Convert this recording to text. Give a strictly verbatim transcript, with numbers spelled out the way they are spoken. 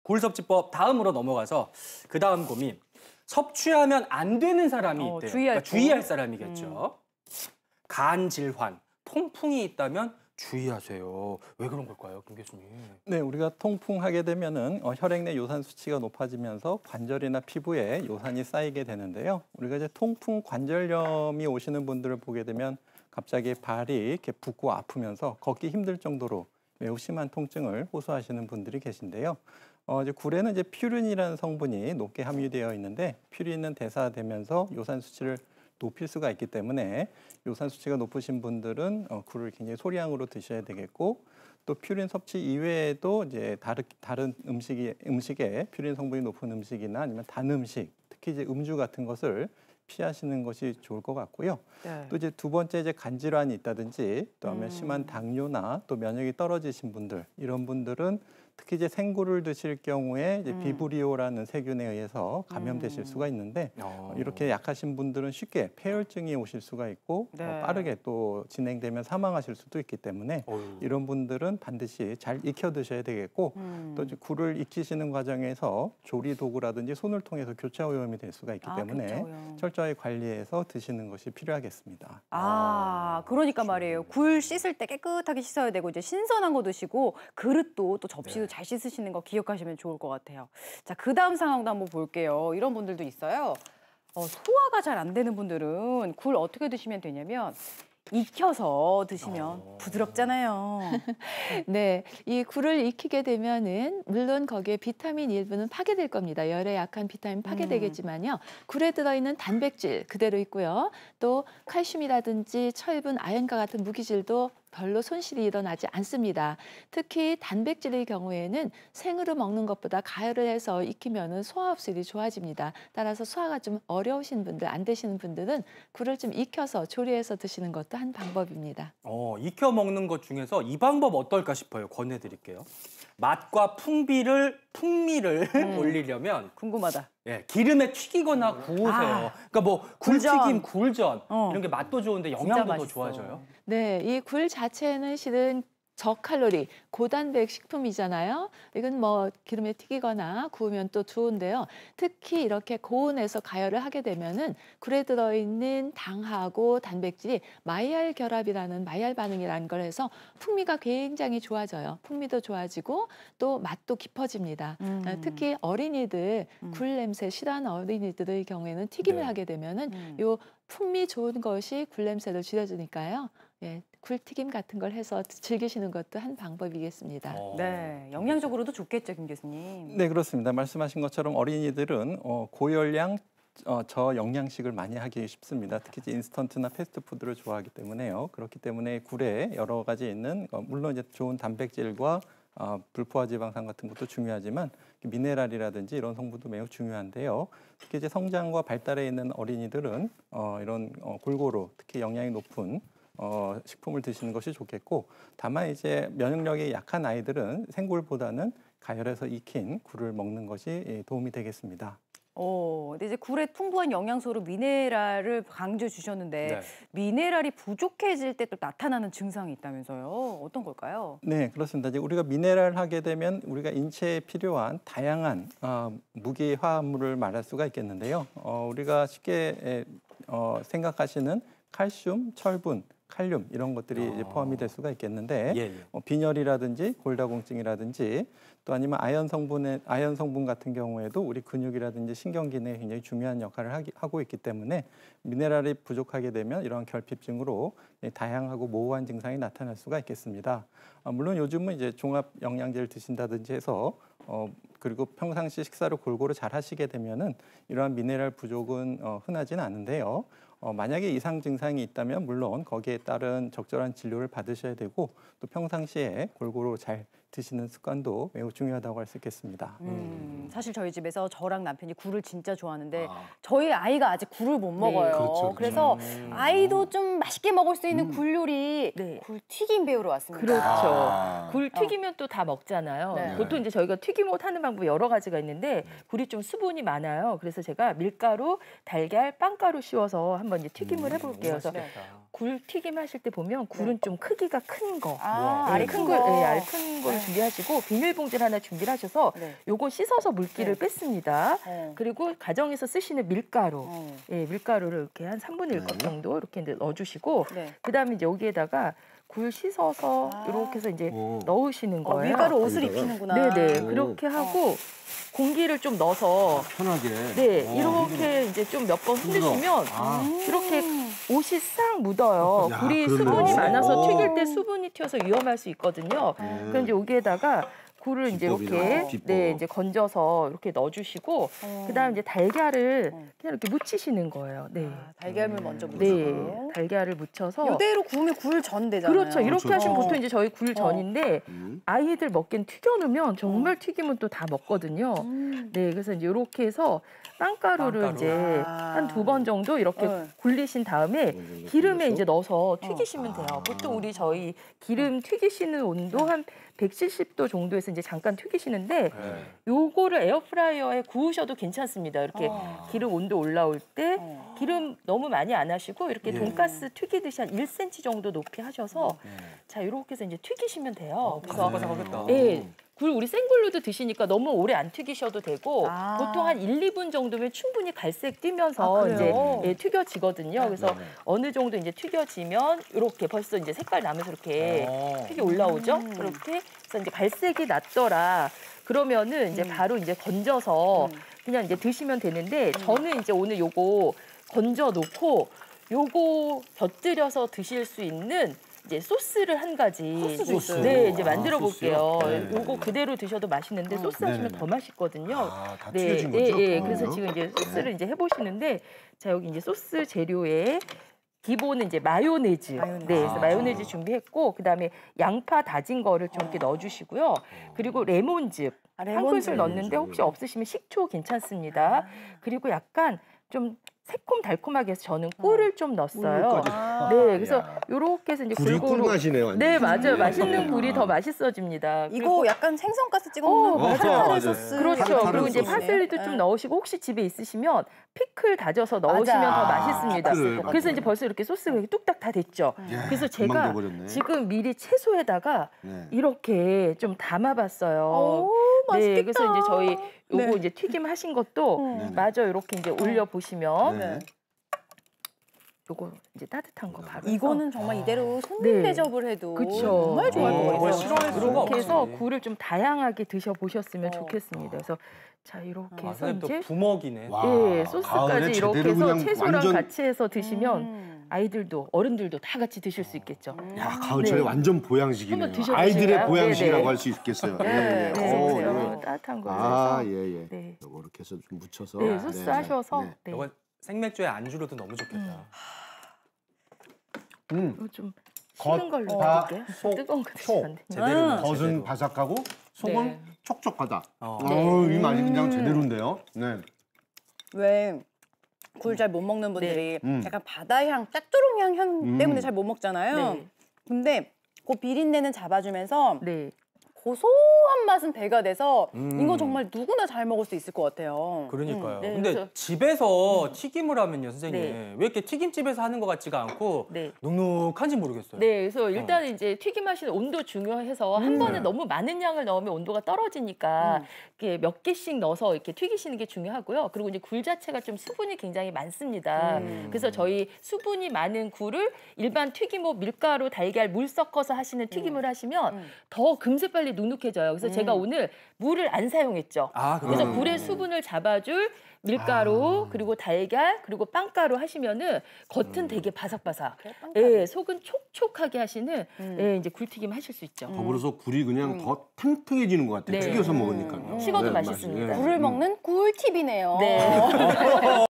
굴섭지법 다음으로 넘어가서 그 다음 고민. 섭취하면 안 되는 사람이 어, 있대요. 주의할, 그러니까 주의할 사람이겠죠. 음. 간 질환, 통풍이 있다면 주의하세요. 왜 그런 걸까요, 김 교수님? 네, 우리가 통풍하게 되면은 어, 혈액 내 요산 수치가 높아지면서 관절이나 피부에 요산이 쌓이게 되는데요. 우리가 이제 통풍 관절염이 오시는 분들을 보게 되면 갑자기 발이 이렇게 붓고 아프면서 걷기 힘들 정도로 매우 심한 통증을 호소하시는 분들이 계신데요. 어, 이제 굴에는 이제 퓨린이라는 성분이 높게 함유되어 있는데 퓨린은 대사되면서 요산 수치를 높일 수가 있기 때문에 요산 수치가 높으신 분들은 어, 굴을 굉장히 소량으로 드셔야 되겠고 또 퓨린 섭취 이외에도 이제 다른 다른 음식이 음식에 퓨린 성분이 높은 음식이나 아니면 단 음식, 특히 이제 음주 같은 것을 피하시는 것이 좋을 것 같고요. 네. 또 이제 두 번째 이제 간 질환이 있다든지 또 하면 음. 심한 당뇨나 또 면역이 떨어지신 분들 이런 분들은 특히 이제 생굴을 드실 경우에 이제 음. 비브리오라는 세균에 의해서 감염되실 음. 수가 있는데 어. 이렇게 약하신 분들은 쉽게 폐혈증이 오실 수가 있고 네. 어, 빠르게 또 진행되면 사망하실 수도 있기 때문에 어휴. 이런 분들은 반드시 잘 익혀 드셔야 되겠고 음. 또 이제 굴을 익히시는 과정에서 조리 도구라든지 손을 통해서 교차 오염이 될 수가 있기 아, 때문에 철저히 관리해서 드시는 것이 필요하겠습니다. 아, 그러니까 말이에요. 굴 씻을 때 깨끗하게 씻어야 되고 이제 신선한 거 드시고 그릇도 또 접시도 네. 잘 씻으시는 거 기억하시면 좋을 것 같아요. 자, 그 다음 상황도 한번 볼게요. 이런 분들도 있어요. 어, 소화가 잘 안 되는 분들은 굴 어떻게 드시면 되냐면 익혀서 드시면 어... 부드럽잖아요. 네, 이 굴을 익히게 되면은 물론 거기에 비타민 일부는 파괴될 겁니다. 열에 약한 비타민 파괴되겠지만요. 음. 굴에 들어있는 단백질 그대로 있고요. 또 칼슘이라든지 철분, 아연과 같은 무기질도 별로 손실이 일어나지 않습니다. 특히 단백질의 경우에는 생으로 먹는 것보다 가열을 해서 익히면은 소화 흡수율이 좋아집니다. 따라서 소화가 좀 어려우신 분들, 안 되시는 분들은 굴을 좀 익혀서 조리해서 드시는 것도 한 방법입니다. 어, 익혀 먹는 것 중에서 이 방법 어떨까 싶어요. 권해드릴게요. 맛과 풍미를 풍미를 음. 올리려면 궁금하다. 예, 기름에 튀기거나 구우세요. 아, 그러니까 뭐 굴튀김, 굴전 어. 이런 게 맛도 좋은데 영양도 더 좋아져요. 네, 이 굴 자체는 실은 저칼로리, 고단백 식품이잖아요. 이건 뭐 기름에 튀기거나 구우면 또 좋은데요. 특히 이렇게 고온에서 가열을 하게 되면은 굴에 들어있는 당하고 단백질이 마이알 결합이라는 마이알 반응이라는 걸 해서 풍미가 굉장히 좋아져요. 풍미도 좋아지고 또 맛도 깊어집니다. 음. 특히 어린이들 음. 굴 냄새 싫어하는 어린이들의 경우에는 튀김을 네. 하게 되면은 음. 요 풍미 좋은 것이 굴 냄새를 줄여주니까요. 예, 굴튀김 같은 걸 해서 즐기시는 것도 한 방법이겠습니다. 어, 네, 영양적으로도 좋겠죠, 김 교수님. 네, 그렇습니다. 말씀하신 것처럼 어린이들은 어, 고열량 어, 저영양식을 많이 하기 쉽습니다. 특히 이제 인스턴트나 패스트푸드를 좋아하기 때문에요. 그렇기 때문에 굴에 여러 가지 있는 어, 물론 이제 좋은 단백질과 어, 불포화 지방산 같은 것도 중요하지만 미네랄이라든지 이런 성분도 매우 중요한데요. 특히 이제 성장과 발달에 있는 어린이들은 어, 이런 어, 골고루 특히 영양이 높은 어, 식품을 드시는 것이 좋겠고 다만 이제 면역력이 약한 아이들은 생굴보다는 가열해서 익힌 굴을 먹는 것이 도움이 되겠습니다. 어, 근데 이제 굴에 풍부한 영양소로 미네랄을 강조해 주셨는데 네. 미네랄이 부족해질 때 또 나타나는 증상이 있다면서요? 어떤 걸까요? 네, 그렇습니다. 이제 우리가 미네랄 하게 되면 우리가 인체에 필요한 다양한 어, 무기 화합물을 말할 수가 있겠는데요. 어, 우리가 쉽게 에, 어, 생각하시는 칼슘, 철분, 칼륨 이런 것들이 어... 이제 포함이 될 수가 있겠는데 예, 예. 어, 빈혈이라든지 골다공증이라든지 또 아니면 아연 성분의 아연 성분 같은 경우에도 우리 근육이라든지 신경 기능에 굉장히 중요한 역할을 하기, 하고 있기 때문에 미네랄이 부족하게 되면 이러한 결핍증으로 다양하고 모호한 증상이 나타날 수가 있겠습니다. 아, 물론 요즘은 이제 종합 영양제를 드신다든지 해서 어, 그리고 평상시 식사를 골고루 잘 하시게 되면은 이러한 미네랄 부족은 어, 흔하지는 않은데요. 어, 만약에 이상 증상이 있다면 물론 거기에 따른 적절한 진료를 받으셔야 되고 또 평상시에 골고루 잘 드시는 습관도 매우 중요하다고 할 수 있겠습니다. 음, 사실 저희 집에서 저랑 남편이 굴을 진짜 좋아하는데 아. 저희 아이가 아직 굴을 못 먹어요. 네. 그렇죠, 그렇죠. 그래서 음. 아이도 좀 맛있게 먹을 수 있는 음. 굴 요리 네. 굴튀김 배우러 왔습니다. 그렇죠. 아. 굴 튀기면 또 다 먹잖아요. 네. 보통 이제 저희가 튀김옷 하는 방법이 여러 가지가 있는데 굴이 좀 수분이 많아요. 그래서 제가 밀가루, 달걀, 빵가루 씌워서 한번 이제 튀김을 해볼게요. 그래서 굴 튀김 하실 때 보면 굴은 네. 좀 크기가 큰 거, 아, 네, 알이 큰 거, 거, 네, 알 큰 걸로 하나 준비하시고 비닐봉지를 하나 준비를 하셔서 네. 요거 씻어서 물기를 네. 뺐습니다. 어. 그리고 가정에서 쓰시는 밀가루, 어. 예, 밀가루를 이렇게 한 삼분의 일 컵 정도 이렇게 이제 넣어주시고 네. 그다음에 이제 여기에다가 굴 씻어서 아. 이렇게 해서 이제 오. 넣으시는 어, 거예요. 밀가루 옷을 거기다가? 입히는구나. 네네 오. 그렇게 하고 공기를 좀 넣어서 편하게. 네 어, 이렇게 이제 좀 몇 번 흔들어. 흔드시면 아. 이렇게 옷이 싹 묻어요. 야, 굴이 그러네. 수분이 많아서 오. 튀길 때 수분이 튀어서 위험할 수 있거든요. 네. 그럼 이제 여기에다가 굴을 이제 비법이다, 이렇게 비법. 네 이제 건져서 이렇게 넣어주시고 어. 그다음 이제 달걀을 어. 그냥 이렇게 묻히시는 거예요. 네, 아, 달걀물 먼저 네 묻히고. 달걀을 묻혀서 이대로 구우면 굴 전 되잖아요. 그렇죠. 이렇게 그렇죠. 하시면 어. 보통 이제 저희 굴 전인데 음. 아이들 먹기엔 튀겨놓으면 정말 튀기면 또 다 먹거든요. 음. 네, 그래서 이제 이렇게 해서 빵가루를 빵가루. 이제 아. 한 두 번 정도 이렇게 네. 굴리신 다음에 정도 기름에 굴려서? 이제 넣어서 튀기시면 아. 돼요. 보통 우리 저희 기름 튀기시는 온도 한 백칠십 도 정도에서 이제 잠깐 튀기시는데 네. 요거를 에어프라이어에 구우셔도 괜찮습니다. 이렇게 어. 기름 온도 올라올 때 어. 기름 너무 많이 안 하시고 이렇게 예. 돈가스 튀기듯이 한 일 센티미터 정도 높이 하셔서 네. 자 이렇게 해서 이제 튀기시면 돼요. 어, 그래서 바삭바삭하겠다. 예. 굴 우리 생굴로도 드시니까 너무 오래 안 튀기셔도 되고 아. 보통 한 일, 이 분 정도면 충분히 갈색 아, 띄면서 이제 그래요? 예, 튀겨지거든요. 그래서 네네. 어느 정도 이제 튀겨지면 이렇게 벌써 이제 색깔 나면서 이렇게 어. 색이 올라오죠. 음. 그렇게 해서 이제 갈색이 났더라. 그러면은 이제 음. 바로 이제 건져서 음. 그냥 이제 드시면 되는데 저는 이제 오늘 요거 건져 놓고 요거 곁들여서 드실 수 있는 이제 소스를 한 가지 소스도 있어요? 네 이제 아, 만들어 볼게요. 소스요? 네. 요거 그대로 드셔도 맛있는데 어. 소스 하시면 네네네. 더 맛있거든요. 아, 다 네, 튀겨진 예, 거죠? 예. 어. 그래서 지금 이제 소스를 이제 해보시는데 자 여기 이제 소스 재료에 기본은 이제 마요네즈. 마요네즈. 네, 그래서 아. 마요네즈 준비했고 그다음에 양파 다진 거를 좀 이렇게 넣어주시고요. 그리고 레몬즙 아, 한 레몬즙. 큰술 넣는데 혹시 없으시면 식초 괜찮습니다. 그리고 약간 좀 새콤달콤하게 해서 저는 꿀을 좀 넣었어요. 꿀까지. 아. 네, 그래서 야. 요렇게 해서 이제 굴이 골고루 꿀맛이네요. 완전. 네, 맞아요. 맛있는 아. 굴이 더 맛있어집니다. 이거 약간 생선가스 찍어 어, 먹는 맞아, 타르타르 맞아. 소스. 그렇죠. 타르타르 그리고 이제 소스. 파슬리도 네. 좀 넣으시고 혹시 집에 있으시면 피클 다져서 넣으시면 맞아. 더 맛있습니다. 피클. 그래서 이제 벌써 이렇게 소스가 이렇게 뚝딱 다 됐죠. 야, 그래서 금방 제가 돼버렸네. 지금 미리 채소에다가 네. 이렇게 좀 담아봤어요. 오, 맛있겠다. 네, 그래서 이제 저희 요거 네. 이제 튀김 하신 것도 음. 마저 이렇게 이제 올려 보시면 네. 요거 이제 따뜻한 거 바로 이거는 해서. 정말 이대로 손님 네. 대접을 해도 그쵸. 정말 좋아할 네. 것 뭘 같아요. 싫어할 수가 이렇게 해서 없지. 굴을 좀 다양하게 드셔 보셨으면 어. 좋겠습니다. 그래서 자 이렇게 아, 해서 선생님 또 이제 부먹이네. 와. 예, 가을에 소스까지 이렇게 제대로 해서 그냥 채소랑 완전- 같이 해서 드시면 음. 아이들도 어른들도 다 같이 드실 수 있겠죠. 야, 가을철에 네. 완전 보양식이네요. 한번 드셔보실까요? 아이들의 보양식이라고 네네. 할 수 있겠어요. 네, 네. 네. 오, 네. 네. 요 따뜻한 거에서 아, 예, 예. 네. 요거 이렇게 해서 좀 묻혀서. 네, 소스 네, 하셔서 네. 네. 이건 생맥주에 안주로도 너무 좋겠다. 음. 이거 좀 겉, 식은 걸로 바, 드릴게요. 속, 뜨거운 거 속. 드시면 안 돼요. 제대로는 아. 겉은 제대로. 바삭하고 속은 네. 촉촉하다. 어. 어우, 이 맛이 그냥 음. 제대로인데요. 네. 왜 굴 잘 못 먹는 분들이 음. 약간 바다향, 짭조름향 향 음. 때문에 잘 못 먹잖아요. 네. 근데 그 비린내는 잡아주면서 네. 고소한 맛은 배가 돼서 음. 이거 정말 누구나 잘 먹을 수 있을 것 같아요. 그러니까요. 음. 네, 근데 그래서- 집에서 튀김을 하면요, 선생님. 네. 왜 이렇게 튀김집에서 하는 것 같지가 않고 네. 눅눅한지 모르겠어요. 네, 그래서 일단 이제 튀김하시는 온도 중요해서 한 번에 네. 너무 많은 양을 넣으면 온도가 떨어지니까 음. 이렇게 몇 개씩 넣어서 이렇게 튀기시는 게 중요하고요. 그리고 이제 굴 자체가 좀 수분이 굉장히 많습니다. 음. 그래서 저희 수분이 많은 굴을 일반 튀김옷 밀가루, 달걀, 물 섞어서 하시는 튀김을 하시면 음. 더 금세 빨리 눅눅해져요. 그래서 제가 음. 오늘 물을 안 사용했죠. 아, 그래서 음. 굴의 수분을 잡아줄 밀가루 아. 그리고 달걀 그리고 빵가루 하시면은 겉은 되게 바삭바삭, 그래, 빵가루. 예, 속은 촉촉하게 하시는 음. 예, 이제 굴튀김 하실 수 있죠. 더불어서 굴이 그냥 더 탱탱해지는 것 같아요. 네. 튀겨서 먹으니까요. 식어도 네, 맛있습니다. 맛이, 예. 굴을 음. 먹는 꿀팁이네요. 네.